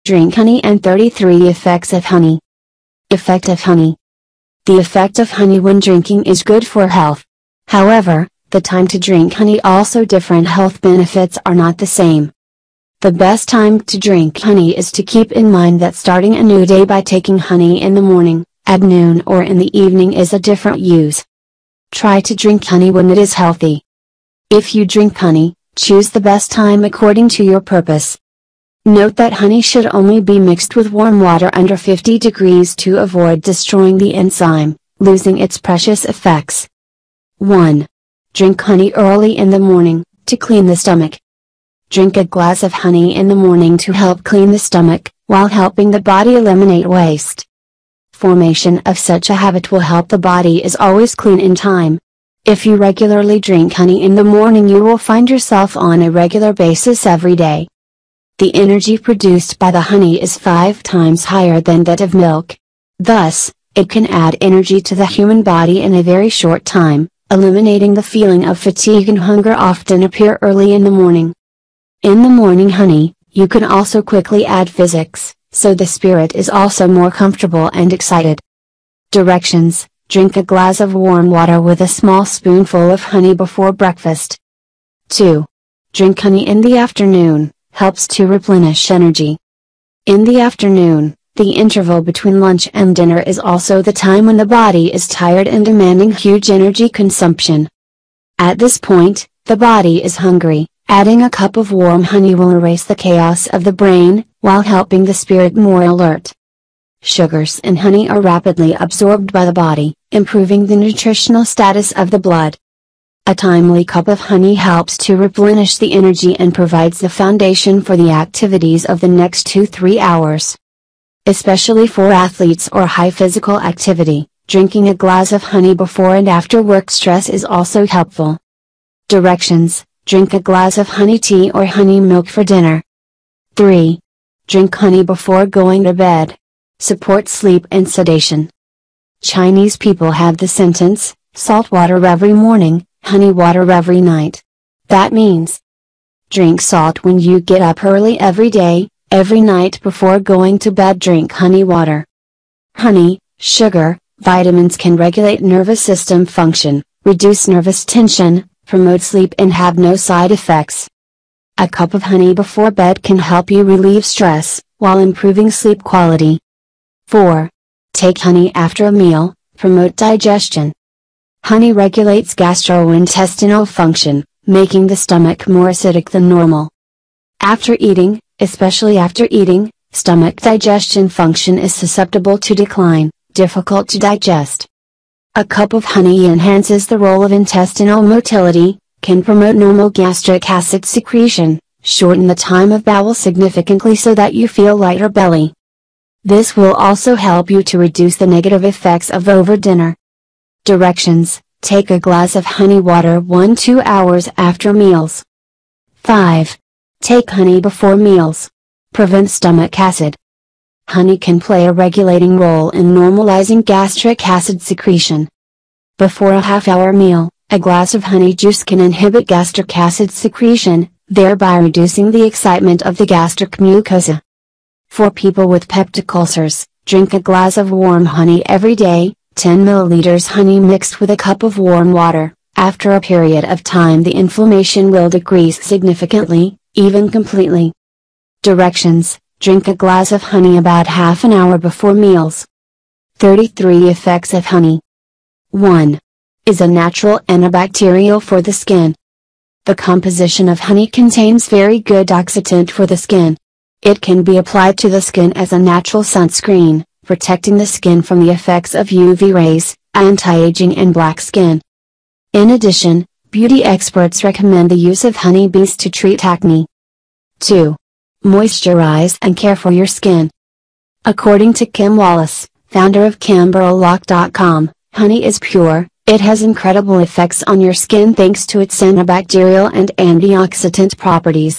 Drink honey and 33 effects of honey. Effect of honey. The effect of honey when drinking is good for health. However, the time to drink honey also different health benefits are not the same. The best time to drink honey is to keep in mind that starting a new day by taking honey in the morning, at noon or in the evening is a different use. Try to drink honey when it is healthy. If you drink honey, choose the best time according to your purpose. Note that honey should only be mixed with warm water under 50 degrees to avoid destroying the enzyme, losing its precious effects. 1. Drink honey early in the morning, to clean the stomach. Drink a glass of honey in the morning to help clean the stomach, while helping the body eliminate waste. Formation of such a habit will help the body is always clean in time. If you regularly drink honey in the morning, you will find yourself on a regular basis every day. The energy produced by the honey is 5 times higher than that of milk. Thus, it can add energy to the human body in a very short time, eliminating the feeling of fatigue and hunger often appear early in the morning. In the morning honey, you can also quickly add physics, so the spirit is also more comfortable and excited. Directions: drink a glass of warm water with a small spoonful of honey before breakfast. 2. Drink honey in the afternoon. Helps to replenish energy. In the afternoon, the interval between lunch and dinner is also the time when the body is tired and demanding huge energy consumption. At this point, the body is hungry. Adding a cup of warm honey will erase the chaos of the brain, while helping the spirit more alert. Sugars in honey are rapidly absorbed by the body, improving the nutritional status of the blood. A timely cup of honey helps to replenish the energy and provides the foundation for the activities of the next 2-3 hours. Especially for athletes or high physical activity, drinking a glass of honey before and after work stress is also helpful. Directions: drink a glass of honey tea or honey milk for dinner. 3. Drink honey before going to bed. Support sleep and sedation. Chinese people have the sentence, salt water every morning, honey water every night. That means, drink salt when you get up early every day, every night before going to bed drink honey water. Honey, sugar, vitamins can regulate nervous system function, reduce nervous tension, promote sleep and have no side effects. A cup of honey before bed can help you relieve stress, while improving sleep quality. 4. Take honey after a meal, promote digestion. Honey regulates gastrointestinal function, making the stomach more acidic than normal. After eating, especially after eating, stomach digestion function is susceptible to decline, difficult to digest. A cup of honey enhances the role of intestinal motility, can promote normal gastric acid secretion, shorten the time of bowel significantly so that you feel lighter belly. This will also help you to reduce the negative effects of over dinner. Directions: take a glass of honey water 1-2 hours after meals. 5. Take honey before meals. Prevent stomach acid. Honey can play a regulating role in normalizing gastric acid secretion. Before a half-hour meal, a glass of honey juice can inhibit gastric acid secretion, thereby reducing the excitement of the gastric mucosa. For people with peptic ulcers, drink a glass of warm honey every day, 10 milliliters honey mixed with a cup of warm water. After a period of time the inflammation will decrease significantly, even completely. Directions: drink a glass of honey about half an hour before meals. 33 effects of honey. 1. Is a natural antibacterial for the skin. The composition of honey contains very good oxidant for the skin. It can be applied to the skin as a natural sunscreen, protecting the skin from the effects of UV rays, anti-aging and black skin. In addition, beauty experts recommend the use of honeybees to treat acne. 2. Moisturize and care for your skin. According to Kim Wallace, founder of KimberlyLock.com, honey is pure, it has incredible effects on your skin thanks to its antibacterial and antioxidant properties.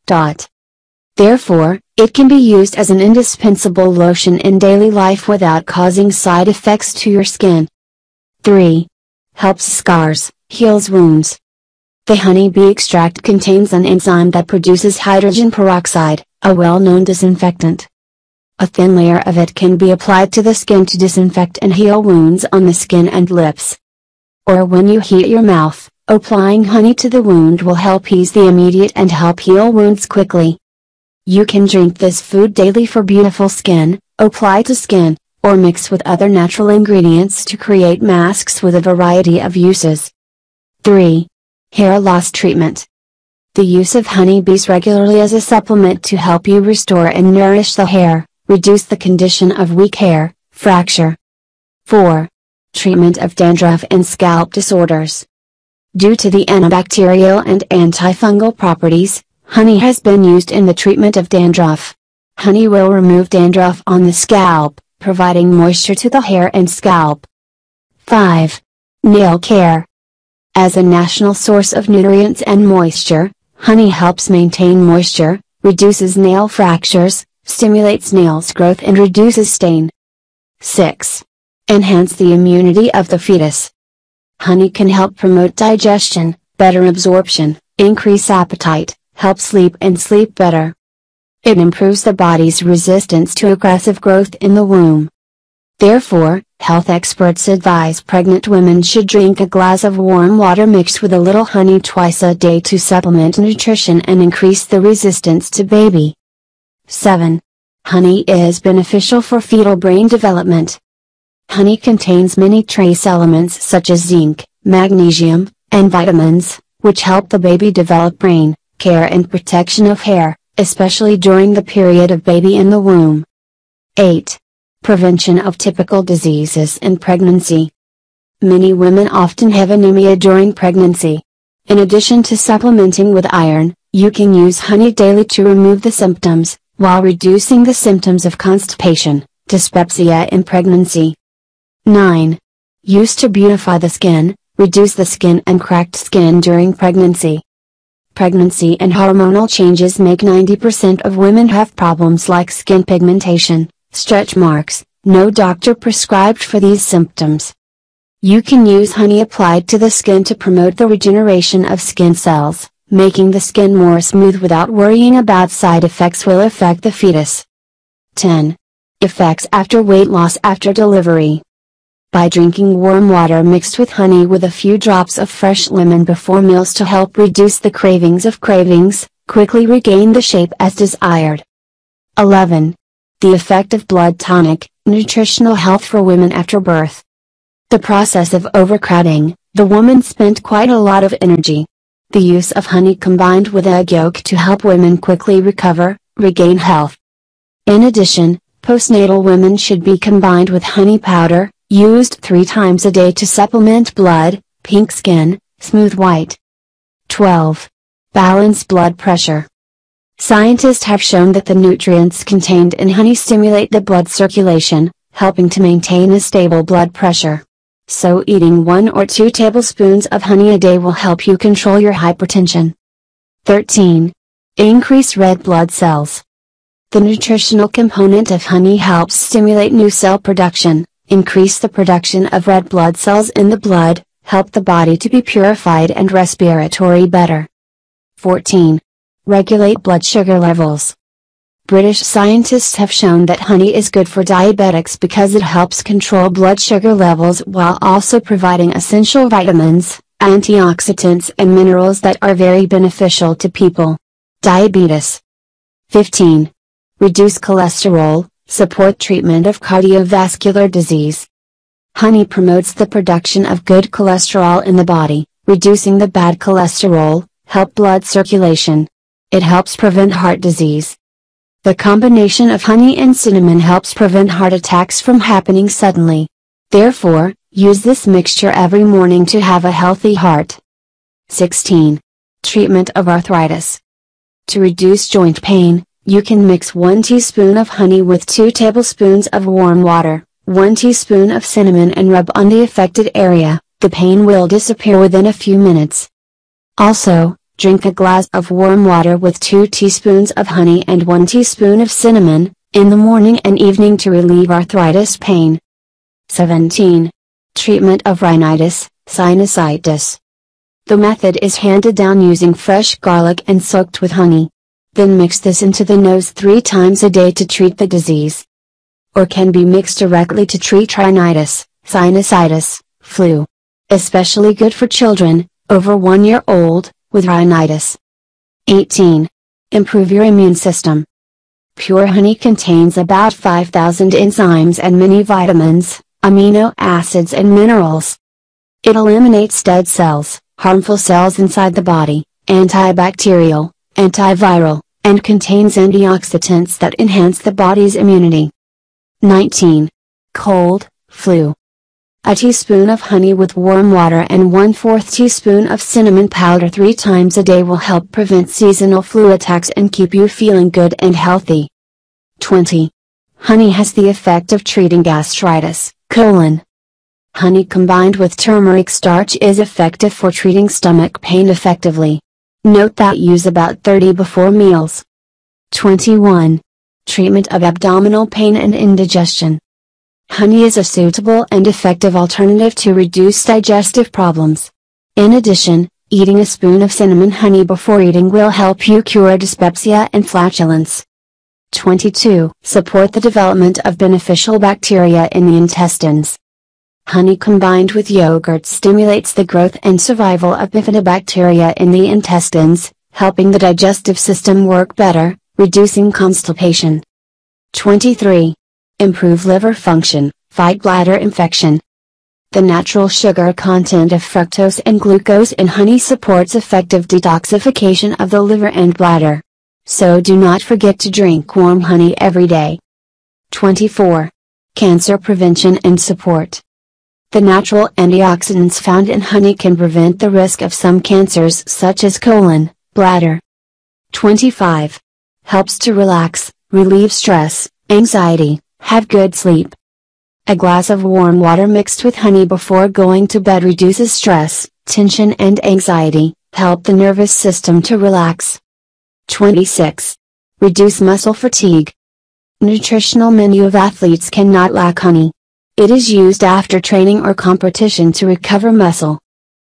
Therefore, it can be used as an indispensable lotion in daily life without causing side effects to your skin. 3. Helps scars, heals wounds. The honeybee extract contains an enzyme that produces hydrogen peroxide, a well-known disinfectant. A thin layer of it can be applied to the skin to disinfect and heal wounds on the skin and lips. Or when you heat your mouth, applying honey to the wound will help ease the immediate and help heal wounds quickly. You can drink this food daily for beautiful skin, apply to skin, or mix with other natural ingredients to create masks with a variety of uses. 3. Hair loss treatment. The use of honeybees regularly as a supplement to help you restore and nourish the hair, reduce the condition of weak hair, fracture. 4. Treatment of dandruff and scalp disorders. Due to the antibacterial and antifungal properties, honey has been used in the treatment of dandruff. Honey will remove dandruff on the scalp, providing moisture to the hair and scalp. 5. Nail care. As a national source of nutrients and moisture, honey helps maintain moisture, reduces nail fractures, stimulates nails growth and reduces stain. 6. Enhance the immunity of the fetus. Honey can help promote digestion, better absorption, increase appetite, help sleep and sleep better. It improves the body's resistance to aggressive growth in the womb. Therefore, health experts advise pregnant women should drink a glass of warm water mixed with a little honey twice a day to supplement nutrition and increase the resistance to baby. 7. Honey is beneficial for fetal brain development. Honey contains many trace elements such as zinc, magnesium, and vitamins, which help the baby develop brain, care and protection of hair, especially during the period of baby in the womb. 8. Prevention of typical diseases in pregnancy. Many women often have anemia during pregnancy. In addition to supplementing with iron, you can use honey daily to remove the symptoms, while reducing the symptoms of constipation, dyspepsia in pregnancy. 9. Used to beautify the skin, reduce the skin and cracked skin during pregnancy. Pregnancy and hormonal changes make 90% of women have problems like skin pigmentation, stretch marks, no doctor prescribed for these symptoms. You can use honey applied to the skin to promote the regeneration of skin cells, making the skin more smooth without worrying about side effects will affect the fetus. 10. Effects after weight loss after delivery. By drinking warm water mixed with honey with a few drops of fresh lemon before meals to help reduce the cravings, quickly regain the shape as desired. 11. The effect of blood tonic, nutritional health for women after birth. The process of overcrowding, the woman spent quite a lot of energy. The use of honey combined with egg yolk to help women quickly recover, regain health. In addition, postnatal women should be combined with honey powder, used 3 times a day to supplement blood, pink skin, smooth white. 12. Balance blood pressure. Scientists have shown that the nutrients contained in honey stimulate the blood circulation, helping to maintain a stable blood pressure. So eating 1 or 2 tablespoons of honey a day will help you control your hypertension. 13. Increase red blood cells. The nutritional component of honey helps stimulate new cell production, increase the production of red blood cells in the blood, help the body to be purified and respiratory better. 14. Regulate blood sugar levels. British scientists have shown that honey is good for diabetics because it helps control blood sugar levels while also providing essential vitamins, antioxidants and minerals that are very beneficial to people. Diabetes. 15. Reduce cholesterol, support treatment of cardiovascular disease. Honey promotes the production of good cholesterol in the body, reducing the bad cholesterol, help blood circulation. It helps prevent heart disease. The combination of honey and cinnamon helps prevent heart attacks from happening suddenly. Therefore, use this mixture every morning to have a healthy heart. 16. Treatment of arthritis. To reduce joint pain, you can mix 1 teaspoon of honey with 2 tablespoons of warm water, 1 teaspoon of cinnamon and rub on the affected area. The pain will disappear within a few minutes. Also, drink a glass of warm water with 2 teaspoons of honey and 1 teaspoon of cinnamon, in the morning and evening to relieve arthritis pain. 17. Treatment of rhinitis, sinusitis. The method is handed down using fresh garlic and soaked with honey. Then mix this into the nose 3 times a day to treat the disease. or can be mixed directly to treat rhinitis, sinusitis, flu. Especially good for children, over 1 year old, with rhinitis. 18. Improve your immune system. Pure honey contains about 5,000 enzymes and many vitamins, amino acids and minerals. It eliminates dead cells, harmful cells inside the body, antibacterial, antiviral, and contains antioxidants that enhance the body's immunity. 19. Cold, flu. A teaspoon of honey with warm water and 1/4 teaspoon of cinnamon powder 3 times a day will help prevent seasonal flu attacks and keep you feeling good and healthy. 20. Honey has the effect of treating gastritis, colon. Honey combined with turmeric starch is effective for treating stomach pain effectively. Note that use about 30 before meals. 21. Treatment of abdominal pain and indigestion. Honey is a suitable and effective alternative to reduce digestive problems. In addition, eating a spoon of cinnamon honey before eating will help you cure dyspepsia and flatulence. 22. Support the development of beneficial bacteria in the intestines. Honey combined with yogurt stimulates the growth and survival of bifidobacteria in the intestines, helping the digestive system work better, reducing constipation. 23. Improve liver function, fight bladder infection. The natural sugar content of fructose and glucose in honey supports effective detoxification of the liver and bladder. So do not forget to drink warm honey every day. 24. Cancer prevention and support. The natural antioxidants found in honey can prevent the risk of some cancers such as colon, bladder. 25. Helps to relax, relieve stress, anxiety, have good sleep. A glass of warm water mixed with honey before going to bed reduces stress, tension and anxiety, help the nervous system to relax. 26. Reduce muscle fatigue. Nutritional menu of athletes cannot lack honey. It is used after training or competition to recover muscle.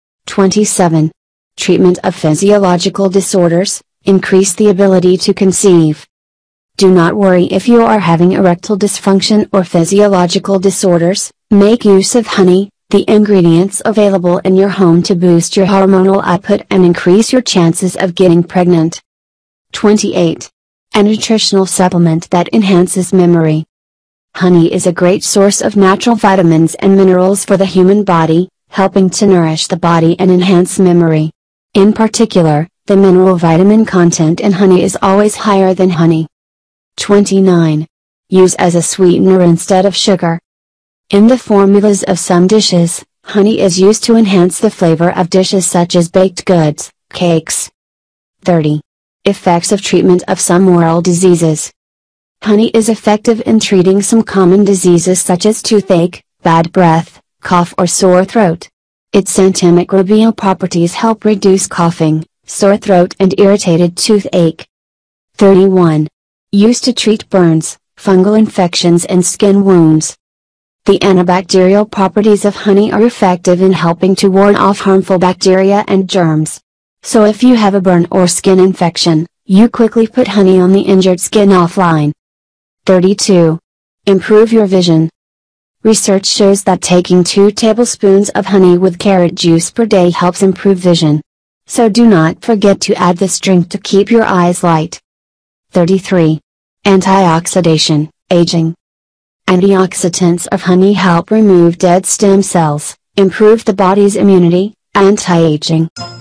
27. Treatment of physiological disorders, increase the ability to conceive. Do not worry if you are having erectile dysfunction or physiological disorders, make use of honey, the ingredients available in your home to boost your hormonal output and increase your chances of getting pregnant. 28. A nutritional supplement that enhances memory. Honey is a great source of natural vitamins and minerals for the human body, helping to nourish the body and enhance memory. In particular, the mineral vitamin content in honey is always higher than honey. 29. Use as a sweetener instead of sugar. In the formulas of some dishes, honey is used to enhance the flavor of dishes such as baked goods, cakes. 30. Effects of treatment of some oral diseases. Honey is effective in treating some common diseases such as toothache, bad breath, cough or sore throat. Its antimicrobial properties help reduce coughing, sore throat and irritated toothache. 31. Used to treat burns, fungal infections and skin wounds. The antibacterial properties of honey are effective in helping to ward off harmful bacteria and germs. So if you have a burn or skin infection, you quickly put honey on the injured skin offline. 32. Improve your vision. Research shows that taking 2 tablespoons of honey with carrot juice per day helps improve vision. So do not forget to add this drink to keep your eyes light. 33. Antioxidation, aging. Antioxidants of honey help remove dead stem cells, improve the body's immunity, anti-aging.